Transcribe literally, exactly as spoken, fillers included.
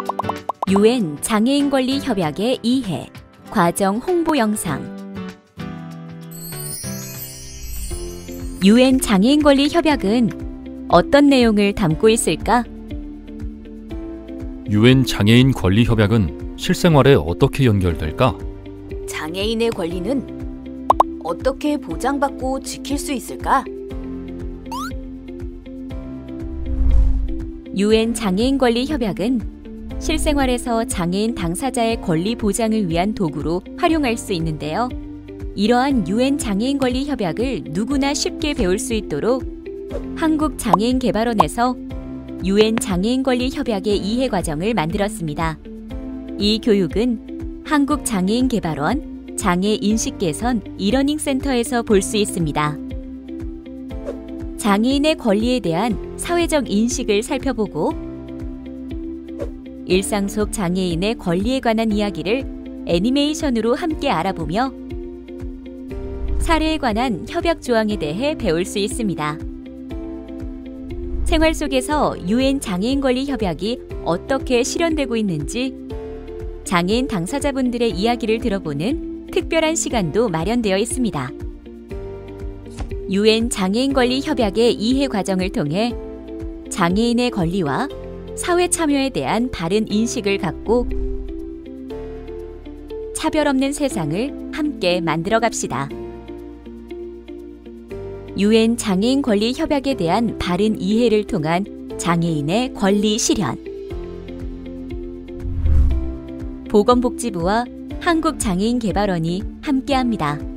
유엔 장애인 권리 협약의 이해, 과정 홍보 영상. 유엔 장애인 권리 협약은 어떤 내용을 담고 있을까? 유엔 장애인 권리 협약은 실생활에 어떻게 연결될까? 장애인의 권리는 어떻게 보장받고 지킬 수 있을까? 유엔 장애인 권리 협약은 실생활에서 장애인 당사자의 권리 보장을 위한 도구로 활용할 수 있는데요. 이러한 유엔 장애인 권리 협약을 누구나 쉽게 배울 수 있도록 한국장애인개발원에서 유엔 장애인 권리 협약의 이해 과정을 만들었습니다. 이 교육은 한국장애인개발원 장애인식-개선 이러닝 센터에서 볼 수 있습니다. 장애인의 권리에 대한 사회적 인식을 살펴보고 일상 속 장애인의 권리에 관한 이야기를 애니메이션으로 함께 알아보며 사례에 관한 협약 조항에 대해 배울 수 있습니다. 생활 속에서 유엔 장애인 권리 협약이 어떻게 실현되고 있는지 장애인 당사자분들의 이야기를 들어보는 특별한 시간도 마련되어 있습니다. 유엔 장애인 권리 협약의 이해 과정을 통해 장애인의 권리와 사회 참여에 대한 바른 인식을 갖고 차별 없는 세상을 함께 만들어 갑시다. 유엔 장애인 권리 협약에 대한 바른 이해를 통한 장애인의 권리 실현. 보건복지부와 한국장애인개발원이 함께합니다.